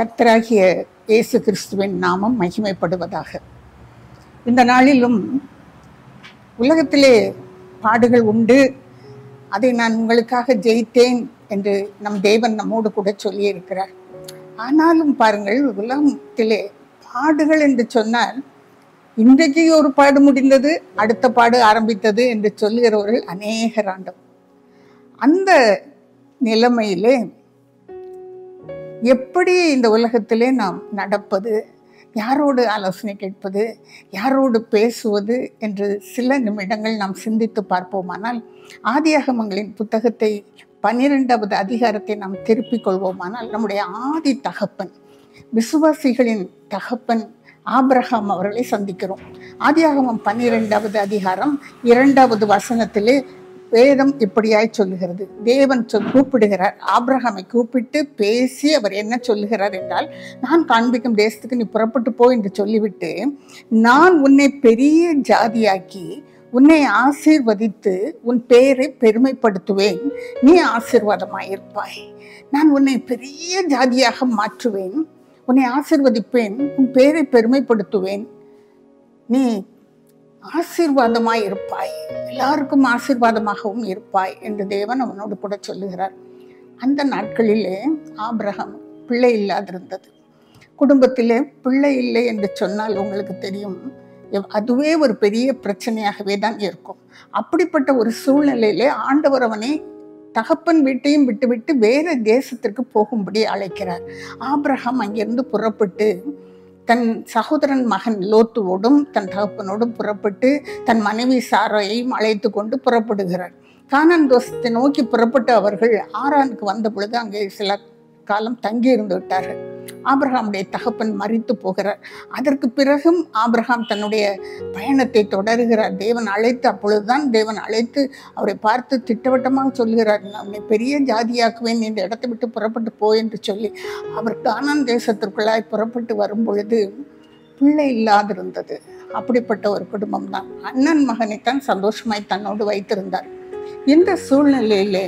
கர்த்தராகிய இயேசு கிறிஸ்துவின் நாமம் மகிமைப்படுவதாக. இந்த நாளிலும் உலகத்திலே பாடுகள் உண்டு, அதை நான் உங்களுக்காக ஜெயித்தேன் என்று நம் தேவன் நம்மோடு கூட சொல்லியிருக்கிறார். ஆனாலும் பாருங்கள், உலகத்திலே பாடுகள் என்று சொன்னால் இன்றைக்கு ஒரு பாடு முடிந்தது, அடுத்த பாடு ஆரம்பித்தது என்று சொல்லுகிறவர்கள் அநேகராண்டம். அந்த நிலைமையிலே எப்படி இந்த உலகத்திலே நாம் நடப்பது, யாரோடு ஆலோசனை கேட்பது, யாரோடு பேசுவது என்று சில நிமிடங்கள் நாம் சிந்தித்து பார்ப்போமானால், ஆதியாகமங்களின் புத்தகத்தை 12வது அதிகாரத்தை நாம் திருப்பிக் கொள்வோமானால், நம்முடைய ஆதி தகப்பன், விசுவாசிகளின் தகப்பன் ஆபிரகாம் அவர்களை சந்திக்கிறோம். ஆதியாகமம் 12வது அதிகாரம் 2வது வசனத்திலே வேதம் இப்படியாய் சொல்லுகிறது. தேவன் கூப்பிடுகிறார், ஆபிரகாமை கூப்பிட்டு பேசி அவர் என்ன சொல்லுகிறார் என்றால், நான் காண்பிக்கும் தேசத்துக்கு நீ புறப்பட்டு போ என்று சொல்லிவிட்டு, நான் உன்னை பெரிய ஜாதியாக்கி உன்னை ஆசீர்வதித்து உன் பெயரை பெருமைப்படுத்துவேன், நீ ஆசீர்வாதமாயிருப்பாய். நான் உன்னை பெரிய ஜாதியாக மாற்றுவேன், உன்னை ஆசீர்வதிப்பேன், உன் பெயரை பெருமைப்படுத்துவேன், நீ ஆசீர்வாதமாய் இருப்பாய், எல்லாருக்கும் ஆசீர்வாதமாகவும் இருப்பாய் என்று தேவன் அவனோடு கூட சொல்லுகிறார். அந்த நாட்களிலே ஆபிரகாம் பிள்ளை இல்லாதிருந்தது. குடும்பத்திலே பிள்ளை இல்லை என்று சொன்னால் உங்களுக்கு தெரியும், அதுவே ஒரு பெரிய பிரச்சனையாகவே தான் இருக்கும். அப்படிப்பட்ட ஒரு சூழ்நிலையிலே ஆண்டவர் அவனை தகப்பன் வீட்டையும் விட்டுவிட்டு வேற தேசத்திற்கு போகும்படி அழைக்கிறார். ஆபிரகாம் அங்கிருந்து புறப்பட்டு தன் சகோதரன் மகன் லோத்துவோடும் தன் தகப்பனோடும் புறப்பட்டு தன் மனைவி சாராயையும் அழைத்து கொண்டு புறப்படுகிறார். கானான் தேசத்தை நோக்கி புறப்பட்டு அவர்கள் ஆரானுக்கு வந்த பொழுது அங்கே சில காலம் தங்கி இருந்து விட்டார்கள். ஆபிரகாமுடைய தகப்பன் மரித்து போகிறார். அதற்கு பிறகும் ஆபிரகாம் தன்னுடைய பயணத்தை தொடர்கிறார். தேவன் அழைத்து, அப்பொழுதுதான் தேவன் அழைத்து அவரை பார்த்து திட்டவட்டமாக சொல்கிறார், அவனை பெரிய ஜாதியாக்குவேன், இந்த இடத்தை விட்டு புறப்பட்டு போ என்று சொல்லி அவர் கானான் தேசத்திற்குள்ளாய் புறப்பட்டு வரும் பொழுது பிள்ளை இல்லாதிருந்தது. அப்படிப்பட்ட ஒரு குடும்பம் தான். அண்ணன் மகனைத்தான் சந்தோஷமாய் தன்னோடு வைத்திருந்தார். இந்த சூழ்நிலையிலே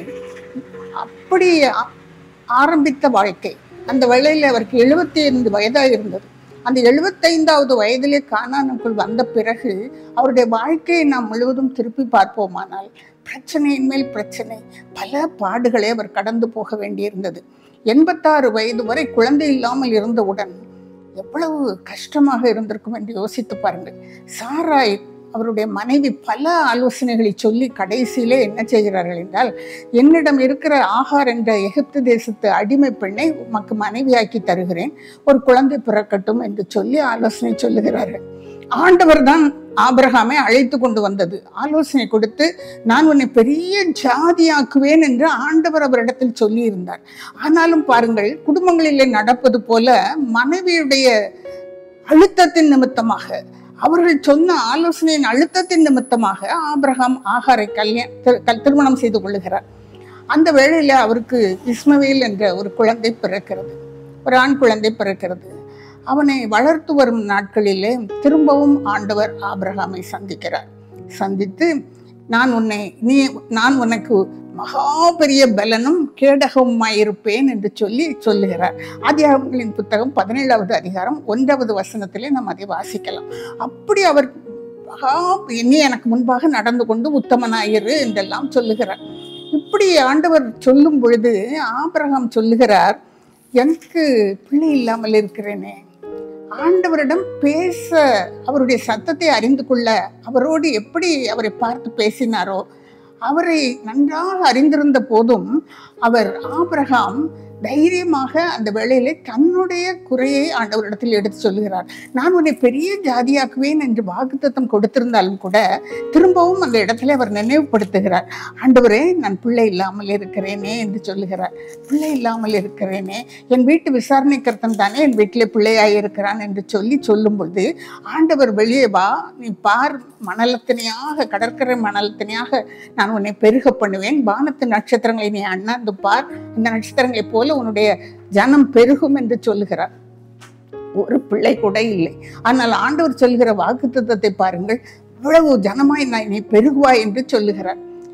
அப்படி ஆரம்பித்த வாழ்க்கை, அந்த வேளையில் அவருக்கு 75 வயதாக இருந்தது. அந்த 75வது வயதிலே கானானுக்குள் வந்த பிறகு அவருடைய வாழ்க்கையை நாம் முழுவதும் திருப்பி பார்ப்போமானால், பிரச்சனையின் மேல் பிரச்சனை, பல பாடுகளை அவர் கடந்து போக வேண்டியிருந்தது. 86 வயது வரை குழந்தை இல்லாமல் இருந்தவுடன் எவ்வளவு கஷ்டமாக இருந்திருக்கும் என்று யோசித்து பாருங்கள். சாராய் அவருடைய மனைவி பல ஆலோசனைகளை சொல்லி கடைசியிலே என்ன செய்கிறார்கள் என்றால், என்னிடம் இருக்கிற ஆகார் என்ற எகிப்து தேசத்து அடிமை பெண்ணை உமக்கு மனைவியாக்கி தருகிறேன், ஒரு குழந்தை பிறக்கட்டும் என்று சொல்லி ஆலோசனை சொல்லுகிறார்கள். ஆண்டவர் தான் ஆபிரகாமை அழைத்து கொண்டு வந்தது, ஆலோசனை கொடுத்து நான் உன்னை பெரிய ஜாதியாக்குவேன் என்று ஆண்டவர் அவரிடத்தில் சொல்லி இருந்தார். ஆனாலும் பாருங்கள், குடும்பங்களிலே நடப்பது போல மனைவியுடைய அழுத்தத்தின் நிமித்தமாக, அவர்கள் சொன்ன ஆலோசனையின் அழுத்தத்தின் நிமித்தமாக ஆபிரகாம் ஆகாரை திருமணம் செய்து கொள்ளுகிறார். அந்த வேளையில அவருக்கு இஸ்மவேல் என்ற ஒரு குழந்தை பிறக்கிறது, ஒரு ஆண் குழந்தை பிறக்கிறது. அவனை வளர்த்து வரும் நாட்களிலே திரும்பவும் ஆண்டவர் ஆபிரகாமை சந்திக்கிறார். சந்தித்து, நான் உனக்கு மகா பெரிய பலனும் கேடகவுமாயிருப்பேன் என்று சொல்லுகிறார். ஆதியாகமங்களின் புத்தகம் 17வது அதிகாரம் 1வது வசனத்திலே நாம் அதை வாசிக்கலாம். அப்படி அவர் நீ எனக்கு முன்பாக நடந்து கொண்டு உத்தமனாயிரு என்றெல்லாம் சொல்லுகிறார். இப்படி ஆண்டவர் சொல்லும் பொழுது ஆபிரகாம் சொல்லுகிறார், எனக்கு பிள்ளை இல்லாமல் இருக்கிறேனே. ஆண்டவரிடம் பேச, அவருடைய சத்தத்தை அறிந்து கொள்ள, அவரோடு எப்படி அவரை பார்த்து பேசினாரோ, அவரை நன்றாக அறிந்திருந்த போதும் அவர் ஆபிரகாம் தைரியமாக அந்த வேளையிலே தன்னுடைய குறையை ஆண்டவரிடத்தில் எடுத்து சொல்லுகிறார். நான் உன்னை பெரிய ஜாதியாக்குவேன் என்று வாக்குத்தத்தம் கொடுத்திருந்தாலும் கூட திரும்பவும் அந்த இடத்துல அவர் நினைவுபடுத்துகிறார், ஆண்டவரே நான் பிள்ளை இல்லாமல் இருக்கிறேனே என்று சொல்லுகிறார். பிள்ளை இல்லாமல் இருக்கிறேனே, என் வீட்டு விசாரணைக்கர்த்தன் தானே என் வீட்டிலே பிள்ளையாய் இருக்கிறான் என்று சொல்லும் பொழுது, ஆண்டவர் வெளியே வா, நீ பார், மணலத்தினையாக, கடற்கரை மணலத்தினையாக நான் உன்னை பெருக பண்ணுவேன், வானத்து நட்சத்திரங்களை நீ அண்ணாந்து பார், இந்த நட்சத்திரங்களை போல உன்னுடைய ஜனம் பெருகும் என்று சொல்லுகிறார். ஒரு பிள்ளை கூட இல்லை. ஆனால் ஆண்டவர் சொல்கிற வாக்குத்தத்தத்தை பாருங்கள், இவ்வளவு ஜனமாய் நீ பெருகுவாய் என்று சொல்லுகிறார்.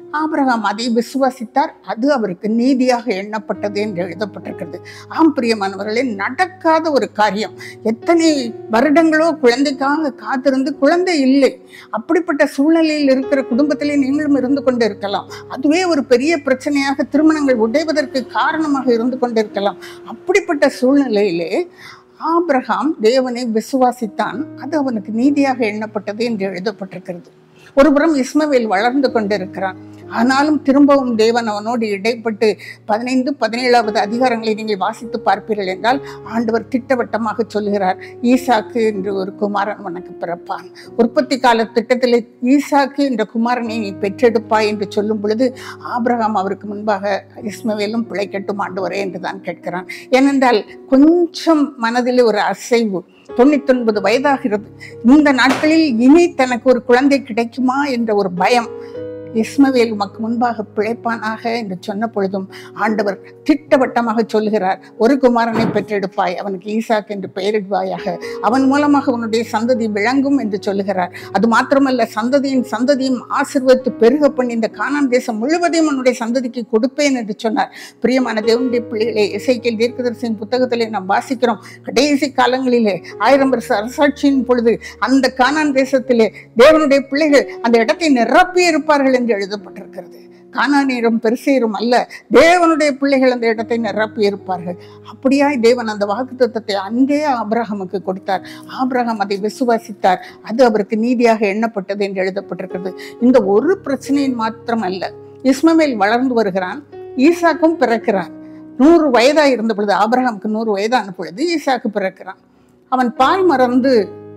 ஆபிரகாம் அதை விசுவாசித்தார், அது அவருக்கு நீதியாக எண்ணப்பட்டது என்று எழுதப்பட்டிருக்கிறது. ஆம் பிரியமானவர்களே, நடக்காத ஒரு காரியம். எத்தனை வருடங்களோ குழந்தைக்காக காத்திருந்து குழந்தை இல்லை. அப்படிப்பட்ட சூழ்நிலையில் இருக்கிற குடும்பத்திலே நீங்களும் இருந்து கொண்டு இருக்கலாம். அதுவே ஒரு பெரிய பிரச்சனையாக திருமணங்கள் உடைவதற்கு காரணமாக இருந்து கொண்டிருக்கலாம். அப்படிப்பட்ட சூழ்நிலையிலே ஆபிரகாம் தேவனை விசுவாசித்தான், அது அவனுக்கு நீதியாக எண்ணப்பட்டது என்று எழுதப்பட்டிருக்கிறது. ஒருபுறம் இஸ்மவேல் வளர்ந்து கொண்டிருக்கிறான். ஆனாலும் திரும்பவும் தேவன் அவனோடு இடைப்பட்டு 15, 17வது அதிகாரங்களை நீங்கள் வாசித்து பார்ப்பீர்கள் என்றால் ஆண்டவர் திட்டவட்டமாக சொல்கிறார், ஈசாக்கு என்று ஒரு குமாரன் உனக்கு பிறப்பான். உற்பத்தி கால திட்டத்தில் ஈசாக்கு என்ற குமாரனை நீ பெற்றெடுப்பாய் என்று சொல்லும் பொழுது ஆபிரகாம் அவருக்கு முன்பாக இஸ்மவேலும் பிழைக்கட்டும் ஆண்டவரே என்று தான் கேட்கிறான். ஏனென்றால் கொஞ்சம் மனதில் ஒரு அசைவு, 99 வயதாகிறது, இந்த நாட்களில் இனி தனக்கு ஒரு குழந்தை கிடைக்குமா என்ற ஒரு பயம். இஸ்மவேல் உமக்கு முன்பாக பிழைப்பானாக என்று சொன்ன பொழுதும் ஆண்டவர் திட்டவட்டமாக சொல்கிறார், ஒரு குமாரனை பெற்றெடுப்பாய், அவனுக்கு ஈசாக் என்று பெயரிடுவாயாக, அவன் மூலமாக உன்னுடைய சந்ததி விளங்கும் என்று சொல்லுகிறார். அது மாத்திரமல்ல, சந்ததியின் சந்ததியும் ஆசீர்வதித்து பெருக பண்ணி இந்த கானான் தேசம் முழுவதையும் உன்னுடைய சந்ததிக்கு கொடுப்பேன் என்று சொன்னார். பிரியமான தேவனுடைய பிள்ளைகளே, எசேக்கியேல் தீர்க்கதரிசியின் புத்தகத்திலே நாம் வாசிக்கிறோம், கடைசி காலங்களிலே 1000 வருஷ அரசாட்சியின் பொழுது அந்த கானான் தேசத்திலே தேவனுடைய பிள்ளைகள் அந்த இடத்தை நிரப்பி இருப்பார்கள் என்று எழுதப்பட்டிருக்கிறது. கானானியரும் பெருசேரும் அல்ல, தேவனுடைய பிள்ளைகள் அந்த இடத்தை நிரப்பி இருப்பார்கள். அப்படியாய் தேவன் அந்த வாக்குத்தத்தத்தை அன்றே ஆபிரகாமுக்கு கொடுத்தார். ஆபிரகாம் அதை விசுவாசித்தார், அது அவருக்கு நீதியாக எண்ணப்பட்டது என்று எழுதப்பட்டிருக்கிறது. இந்த ஒரு பிரச்சனையின் மாத்திரம் அல்ல, இஸ்மவேல் வளர்ந்து வருகிறான், ஈசாக்கும் பிறக்கிறான். 100 வயதாக இருந்த பொழுது, ஆபிரகாமுக்கு 100 வயதான பொழுது ஈசாக்கு பிறக்கிறான். அவன் பால் மறந்து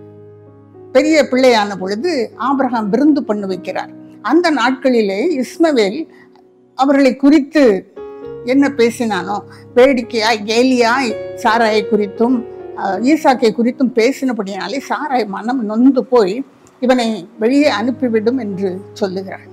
பெரிய பிள்ளையான பொழுது ஆபிரகாம் விருந்து பண்ணி வைக்கிறார். அந்த நாட்களிலே இஸ்மவேல் அவர்களை குறித்து என்ன பேசினானோ, வேடிக்கையாய் கேலியாய் சாராயை குறித்தும் ஈசாக்கை குறித்தும் பேசினபடினாலே சாராய் மனம் நொந்து போய் இவனை வெளியே அனுப்பிவிடும் என்று சொல்லுகிறார்.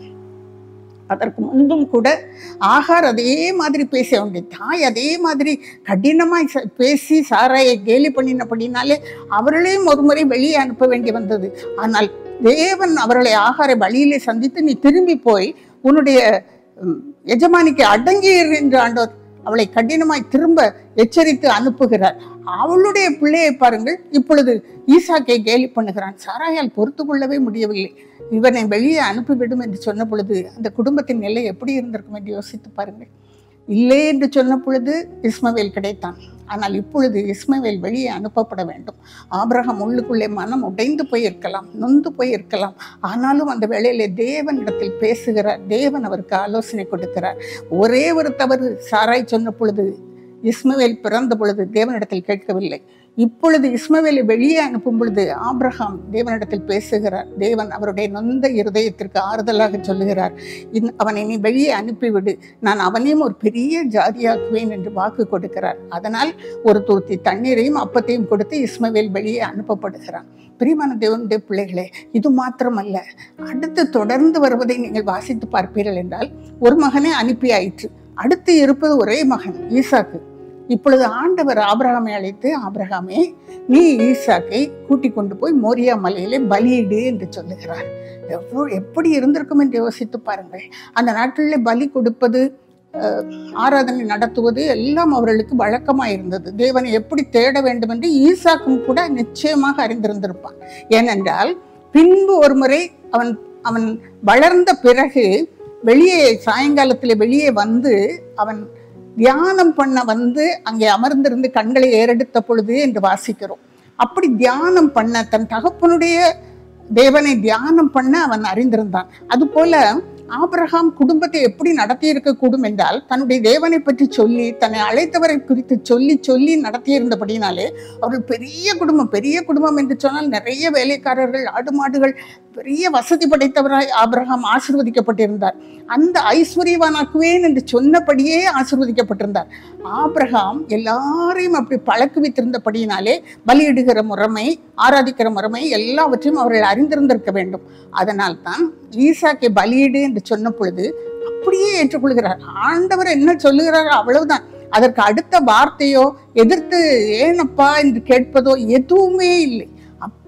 அதற்கு முன்பும் கூட ஆகார் அதே மாதிரி பேச, அவனுடைய தாய் அதே மாதிரி கடினமாய் பேசி சாராயை கேலி பண்ணினபடினாலே அவர்களையும் ஒரு முறை வெளியே அனுப்ப வேண்டி வந்தது. ஆனால் தேவன் அவர்களை ஆகாரை வழியிலே சந்தித்து, நீ திரும்பி போய் உன்னுடைய எஜமானிக்கு அடங்கியிரு என்று ஆண்டவர் அவளை கடினமாய் திரும்ப எச்சரித்து அனுப்புகிறார். அவளுடைய பிள்ளையை பாருங்கள், இப்பொழுது ஈசாக்கை கேலி பண்ணுகிறான். சாராயால் பொறுத்து கொள்ளவே முடியவில்லை. இவனை வெளியே அனுப்பிவிடும் என்று சொன்ன பொழுது அந்த குடும்பத்தின் நிலை எப்படி இருந்திருக்கும் என்று யோசித்து பாருங்கள். இல்லை என்று சொன்ன பொழுது இஸ்மவேல் கிடைத்தான். ஆனால் இப்பொழுது இஸ்மவேல் வெளியே அனுப்பப்பட வேண்டும். ஆபிரகாம் உள்ளுக்குள்ளே மனம் உடைந்து போயிருக்கலாம், நொந்து போயிருக்கலாம். ஆனாலும் அந்த வேளையிலே தேவனிடத்தில் பேசுகிறார். தேவன் அவருக்கு ஆலோசனை கொடுக்கிறார். ஒரே ஒரு தவறு சாராய் சொன்ன பொழுது, இஸ்மவேல் பிறந்த பொழுது தேவனிடத்தில் கேட்கவில்லை. இப்பொழுது இஸ்மவேலை வெளியே அனுப்பும் பொழுது ஆபிரகாம் தேவனிடத்தில் பேசுகிறார். தேவன் அவருடைய நொந்த இருதயத்திற்கு ஆறுதலாக சொல்லுகிறார், அவனை நீ வெளியே அனுப்பிவிடு, நான் அவனையும் ஒரு பெரிய ஜாதியாக்குவேன் என்று வாக்கு கொடுக்கிறார். அதனால் ஒரு துருத்தி தண்ணீரையும் அப்பத்தையும் கொடுத்து இஸ்மவேல் வெளியே அனுப்பப்படுகிறான். பிரியமான தேவனுடைய பிள்ளைகளே, இது மாத்திரமல்ல, அடுத்து தொடர்ந்து வருவதை நீங்கள் வாசித்து பார்ப்பீர்கள் என்றால், ஒரு மகனை அனுப்பி ஆயிற்று, அடுத்து இருப்பது ஒரே மகன் ஈசாக்கு. இப்பொழுது ஆண்டவர் ஆபிரகாமை அழைத்து, ஆபிரகாமே, நீ ஈசாக்கை கூட்டிக் கொண்டு போய் மோரியா மலையிலே பலியிடு என்று சொல்லுகிறார். எப்படி இருந்திருக்கும் என்று யோசித்து பாருங்கள். அந்த நாட்களிலே பலி கொடுப்பது, ஆராதனை நடத்துவது எல்லாம் அவர்களுக்கு வழக்கமாக இருந்தது. தேவனை எப்படி தேட வேண்டும் என்று ஈசாக்கும் கூட நிச்சயமாக அறிந்திருந்திருப்பான். ஏனென்றால் பின்பு ஒரு முறை அவன் வளர்ந்த பிறகு வெளியே சாயங்காலத்தில் வெளியே வந்து அவன் தியானம் பண்ண வந்து அங்கே அமர்ந்திருந்து கண்களை ஏறெடுத்த பொழுது என்று வாசிக்கிறோம். அப்படி தியானம் பண்ண, தன் தகப்பனுடைய தேவனை தியானம் பண்ண அவன் அறிந்திருந்தான். அதுபோல ஆபிரகாம் குடும்பத்தை எப்படி நடத்தி இருக்கக்கூடும் என்றால், தன்னுடைய தேவனை பற்றி சொல்லி, தன்னை அழைத்தவரை குறித்து சொல்லி சொல்லி நடத்தியிருந்தபடினாலே அவர்கள் பெரிய குடும்பம் என்று சொன்னால் நிறைய வேலைக்காரர்கள், ஆடு மாடுகள், பெரிய வசதி படைத்தவராய் ஆபிரகாம் ஆசீர்வதிக்கப்பட்டிருந்தார். அந்த ஐஸ்வர்யவானாக்குவேன் என்று சொன்னபடியே ஆசீர்வதிக்கப்பட்டிருந்தார். ஆபிரகாம் எல்லாரையும் அப்படி பழக்குவித்திருந்தபடியினாலே பலியிடுகிற முறைமை, ஆராதிக்கிற முறைமை எல்லாவற்றையும் அவர்கள் அறிந்திருந்திருக்க வேண்டும். அதனால் தான் ஈசாக்கை பலியிடு என்று சொன்ன பொழுது அப்படியே ஏற்றுக்கொள்கிறார். ஆண்டவர் என்ன சொல்லுகிறாரோ அவ்வளவுதான். அதற்கு அடுத்த வார்த்தையோ எதிர்த்து ஏனப்பா என்று கேட்பதோ எதுவுமே இல்லை.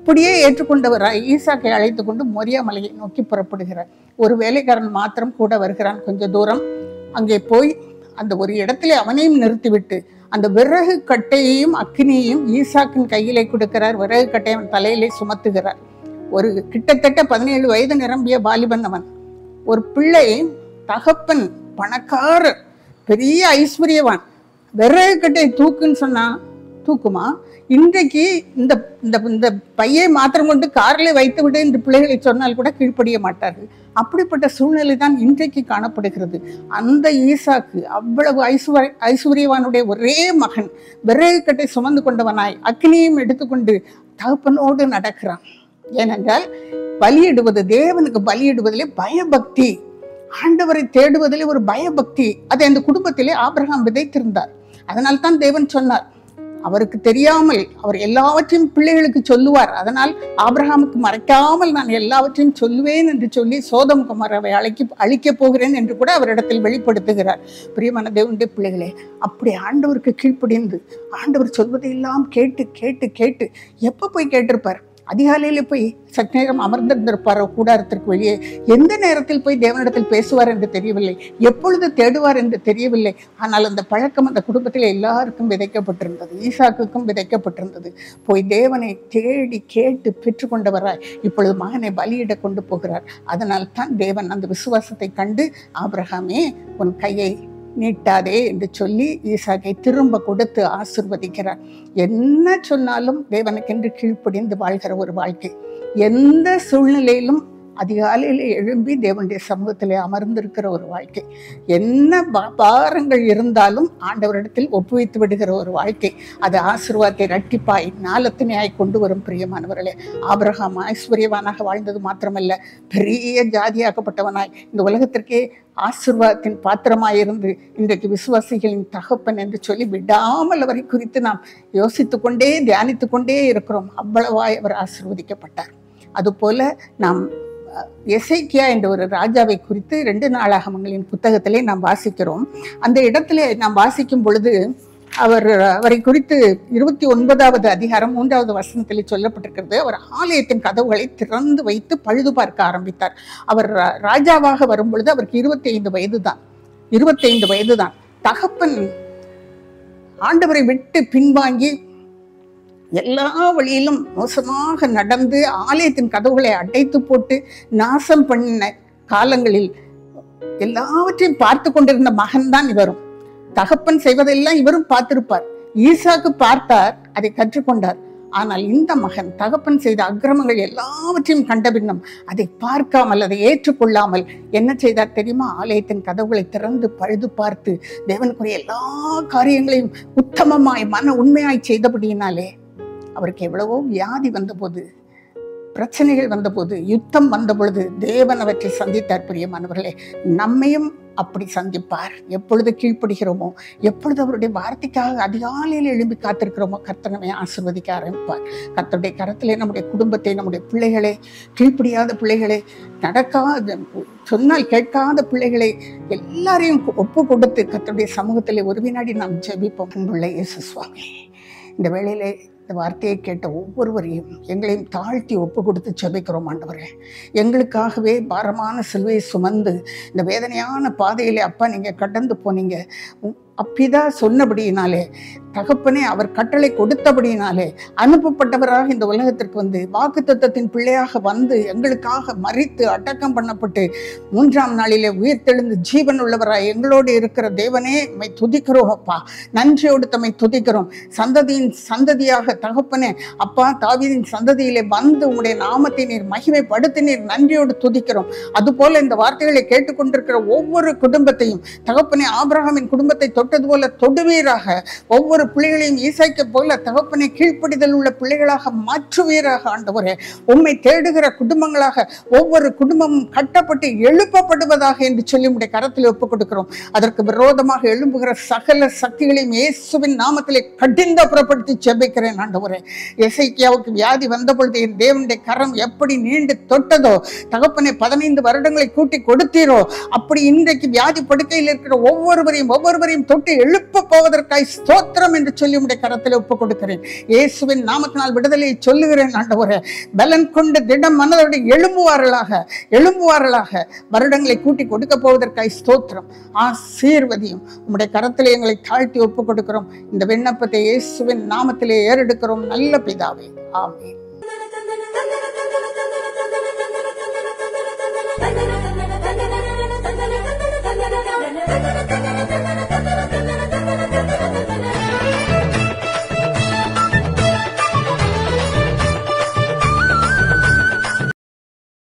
அப்படியே ஏற்றுக்கொண்டவராய் ஈசாக்கை அழைத்து கொண்டு மொரியா மலையை நோக்கி புறப்படுகிறார். ஒரு வேலைக்காரன் மாத்திரம் கூட வருகிறான். கொஞ்ச தூரம் அங்கே போய் அந்த ஒரு இடத்துல அவனையும் நிறுத்திவிட்டு அந்த விறகு கட்டையையும் அக்கினியையும் ஈசாக்கின் கையிலே கொடுக்கிறார். விறகு கட்டையை அவன் தலையிலே சுமத்துகிறார். ஒரு கிட்டத்தட்ட 17 வயது நிரம்பிய வாலிபன் அவன். ஒரு பிள்ளை, தகப்பன் பணக்காரர், பெரிய ஐஸ்வர்யவான், விறகு கட்டை தூக்குன்னு சொன்னா தூக்குமா? இன்றைக்கு இந்த இந்த பையை மாத்திரம் கொண்டு காரில் வைத்து விட்டு இந்த பிள்ளைகளை சொன்னால் கூட கீழ்ப்படிய மாட்டார்கள். அப்படிப்பட்ட சூழ்நிலை தான் இன்றைக்கு காணப்படுகிறது. அந்த ஈசாக்கு அவ்வளவு ஐஸ்வர்யவானுடைய ஒரே மகன் விறகு கட்டை சுமந்து கொண்டவனாய் அக்னியும் எடுத்துக்கொண்டு தகப்பனோடு நடக்கிறான். ஏனென்றால் பலியிடுவது, தேவனுக்கு பலியிடுவதிலே பயபக்தி, ஆண்டவரை தேடுவதிலே ஒரு பயபக்தி, அதை அந்த குடும்பத்திலே ஆபிரகாம் விதைத்திருந்தார். அதனால் தான் தேவன் சொன்னார், அவருக்கு தெரியாமல் அவர் எல்லாவற்றையும் பிள்ளைகளுக்கு சொல்லுவார், அதனால் ஆபிரகாமுக்கு மறைக்காமல் நான் எல்லாவற்றையும் சொல்லுவேன் என்று சொல்லி சோதம் குமாரவை அழிக்கப் போகிறேன் என்று கூட அவரிடத்தில் வெளிப்படுத்துகிறார். பிரியமான தேவனுடைய பிள்ளைகளே, அப்படி ஆண்டவருக்கு கீழ்ப்படிந்து ஆண்டவர் சொல்வதையெல்லாம் கேட்டு கேட்டு கேட்டு எப்போ போய் கேட்டிருப்பார்? அதிகாலையில் போய் சற்று நேரம் அமர்ந்திருந்திருப்பார் கூடாரத்திற்கு வெளியே. எந்த நேரத்தில் போய் தேவனிடத்தில் பேசுவார் என்று தெரியவில்லை, எப்பொழுது தேடுவார் என்று தெரியவில்லை. ஆனால் அந்த பழக்கம் அந்த குடும்பத்தில் எல்லாருக்கும் விதைக்கப்பட்டிருந்தது, ஈசாக்குக்கும் விதைக்கப்பட்டிருந்தது. போய் தேவனை தேடி கேட்டு பெற்றுக்கொண்டவராய் இப்பொழுது மகனை பலியிட கொண்டு போகிறார். அதனால் தான் தேவன் அந்த விசுவாசத்தை கண்டு, ஆபிரகாமே உன் கையை நீட்டாதே என்று சொல்லி ஈசாக்கை திரும்ப கொடுத்து ஆசீர்வதிக்கிறார். என்ன சொன்னாலும் தேவனுக்கென்று கீழ்ப்படிந்து வாழ்கிற ஒரு வாழ்க்கை. எந்த சூழ்நிலையிலும் அதிகாலையில் எழும்பி தேவனுடைய சமூகத்திலே அமர்ந்திருக்கிற ஒரு வாழ்க்கை. என்ன பாரங்கள் இருந்தாலும் ஆண்டவரிடத்தில் ஒப்புவித்து விடுகிற ஒரு வாழ்க்கை. அது ஆசீர்வாதத்தை இரட்டிப்பாய் நாளத்தினையாய் கொண்டு வரும். பிரியமானவர்களே, ஆபிரகாம் ஐஸ்வர்யவானாக வாழ்ந்தது மாத்திரமல்ல, பெரிய ஜாதியாக்கப்பட்டவனாய் இந்த உலகத்திற்கே ஆசீர்வாதத்தின் பாத்திரமாயிருந்து இன்றைக்கு விசுவாசிகளின் தகப்பன் என்று சொல்லி விடாமல் அவரை குறித்து நாம் யோசித்து கொண்டே தியானித்து கொண்டே இருக்கிறோம். அவ்வளவாய் அவர் ஆசீர்வதிக்கப்பட்டார். அதுபோல நாம் எசேக்கியா என்ற ஒரு ராஜாவை குறித்து 2 நாளாகமங்களின் புத்தகத்திலே நாம் வாசிக்கிறோம். அந்த இடத்திலே நாம் வாசிக்கும் பொழுது அவரை குறித்து 29வது அதிகாரம் 3வது வசனத்தில் சொல்லப்பட்டிருக்கிறது. அவர் ஆலயத்தின் கதவுகளை திறந்து வைத்து பழுது பார்க்க ஆரம்பித்தார். அவர் ராஜாவாக வரும் பொழுது அவருக்கு 25 வயது தான். தகப்பன் ஆண்டவரை விட்டு பின்வாங்கி எல்லா வழியிலும் மோசமாக நடந்து ஆலயத்தின் கதவுகளை அடைத்து போட்டு நாசம் பண்ண காலங்களில் எல்லாவற்றையும் பார்த்து கொண்டிருந்த மகன் தான் இவரும். தகப்பன் செய்வதெல்லாம் இவரும் பார்த்திருப்பார். ஈசாக்கு பார்த்தார், அதை கற்றுக்கொண்டார். ஆனால் இந்த மகன் தகப்பன் செய்த அக்கிரமங்கள் எல்லாவற்றையும் கண்ட பின்னும் அதை பார்க்காமல், அதை ஏற்றுக்கொள்ளாமல் என்ன செய்தார் தெரியுமா? ஆலயத்தின் கதவுகளை திறந்து பழுது பார்த்து தேவனுக்குரிய எல்லா காரியங்களையும் உத்தமமாய் மன உண்மையாய் செய்தபடியினாலே அவருக்கு எவ்வளவோ வியாதி வந்தபோது, பிரச்சனைகள் வந்தபோது, யுத்தம் வந்த பொழுது தேவன் அவற்றை சந்தித்தார். பிரியமானவர்களே, நம்மையும் அப்படி சந்திப்பார். எப்பொழுது கீழ்ப்படுகிறோமோ, எப்பொழுது அவருடைய வார்த்தைக்காக அதிகாலையில் எழும்பி காத்திருக்கிறோமோ, கர்த்தர் நம்மை ஆசீர்வதிக்க ஆரம்பிப்பார். கர்த்தருடைய கரத்திலே நம்முடைய குடும்பத்தை, நம்முடைய பிள்ளைகளை, கீழ்ப்படியாத பிள்ளைகளை, நடக்காத சொன்னால் கேட்காத பிள்ளைகளை எல்லாரையும் ஒப்பு கொடுத்து கர்த்தருடைய சமூகத்திலே ஒரு வினாடி நாம் ஜெபிப்போம். அன்புள்ள இயேசு சுவாமி, இந்த வேளையிலே இந்த வார்த்தையை கேட்ட ஒவ்வொருவரையும் எங்களையும் தாழ்த்தி ஒப்பு கொடுத்து ஜெபிக்கிறோம். ஆண்டவரே, எங்களுக்காகவே பாரமான சிலுவையை சுமந்து இந்த வேதனையான பாதையிலே அப்பா நீங்கள் கடந்து போனீங்க. அப்பிதா சொன்னபடியினாலே, தகப்பனே அவர் கட்டளை கொடுத்தபடியினாலே அனுப்பப்பட்டவராக இந்த உலகத்திற்கு வந்து வாக்குத்தத்தத்தின் பிள்ளையாக வந்து எங்களுக்காக மரித்து அடக்கம் பண்ணப்பட்டு 3ஆம் நாளிலே உயிர்த்தெழுந்து ஜீவன் உள்ளவராய் எங்களோடு இருக்கிற தேவனே, நம்மை துதிக்கிறோம் அப்பா. நன்றியோடு தம்மை துதிக்கிறோம். சந்ததியின் சந்ததியாக தகப்பனே அப்பா, தாவீதின் சந்ததியிலே வந்து உங்களுடைய நாமத்தை நீர் மகிமைப்படுத்தினீர். நன்றியோடு துதிக்கிறோம். அதுபோல இந்த வார்த்தைகளை கேட்டுக்கொண்டிருக்கிற ஒவ்வொரு குடும்பத்தையும் தகப்பனே, ஆபிரகாமின் குடும்பத்தை தொட்டது போல தொடுவீராக. ஒவ்வொரு பிள்ளைகளையும் ஈசாக்கை போல தகப்பனை கீழ்ப்படிதல் உள்ள பிள்ளைகளாக மாற்றுவீராக. ஆண்டவரே, உம்மை தேடுகிற குடும்பங்களாக ஒவ்வொரு குடும்பமும் கட்டப்பட்டு எழுப்பப்படுவதாக என்று சொல்லி உம்முடைய கரத்தில் ஒப்புக் கொடுக்கிறோம். அதற்கு விரோதமாக எழும்புகிற சகல சக்திகளையும் இயேசுவின் நாமத்திலே கடிந்து புறப்படுத்தி ஜெபிக்கிறேன். ஆண்டவரே, எசேக்கியாவுக்கு வியாதி வந்த பொழுது என் தேவனுடைய கரம் எப்படி நீண்டு தொட்டதோ, தகப்பனை 15 வருடங்களை கூட்டி கொடுத்தீரோ, அப்படி இன்றைக்கு வியாதி படுக்கையில் இருக்கிற ஒவ்வொருவரையும் தொட்டு எழுப்ப போவதற்காய் ஸ்தோத்திரம் என்று சொல்லி உம்முடைய கரத்தில் ஒப்புக் கொடுக்கிறேன். இயேசுவின் நாமத்தினால் விடுதலையை சொல்லுகிறேன் ஆண்டவரே. பலன் கொண்டு திடம் மனதோடு எழும்புவார்களாக வருடங்களை கூட்டி கொடுக்க போவதற்காய் ஸ்தோத்திரம். ஆசீர்வதியும். உம்முடைய கரத்திலே எங்களை தாழ்த்தி ஒப்புக் கொடுக்கிறோம். இந்த விண்ணப்பத்தை இயேசுவின் நாமத்திலே ஏறெடுக்கிறோம் நல்ல பிதாவே. ஆமென்.